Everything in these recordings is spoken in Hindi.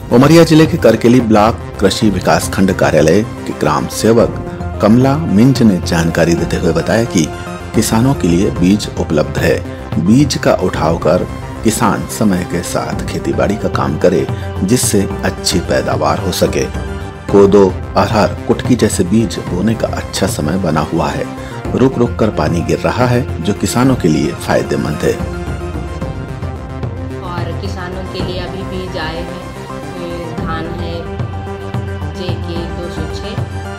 उमरिया जिले के करकेली ब्लॉक कृषि विकास खंड कार्यालय के ग्राम सेवक कमला मिंज ने जानकारी देते हुए बताया कि किसानों के लिए बीज उपलब्ध है। बीज का उठाव कर किसान समय के साथ खेतीबाड़ी का काम करे, जिससे अच्छी पैदावार हो सके। कोदो, अरहर, कुटकी जैसे बीज बोने का अच्छा समय बना हुआ है। रुक रुक कर पानी गिर रहा है, जो किसानों के लिए फायदेमंद है। और किसानों के लिए अभी बीज आए हैं। धान है JK 206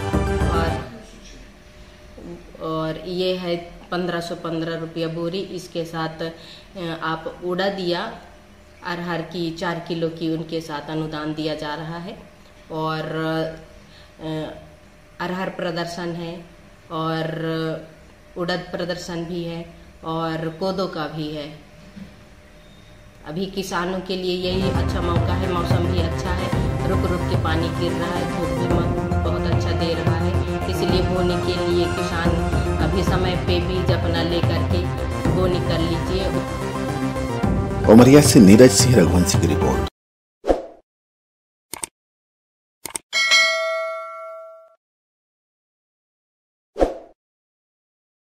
और ये है 1515 रुपया बोरी। इसके साथ आप उड़द या अरहर की 4 किलो की उनके साथ अनुदान दिया जा रहा है। और अरहर प्रदर्शन है और उड़द प्रदर्शन भी है और कोदो का भी है। अभी किसानों के लिए यही अच्छा मौका है। मौसम भी अच्छा है, रुक रुक के पानी गिर रहा है, धूप भी बहुत अच्छा दे रहा है। इसलिए बोने के लिए किसान अभी समय पे बीज अपना लेकर के बोनी कर लीजिए। उमरिया से नीरज सिंह, रघुवंशी की रिपोर्ट।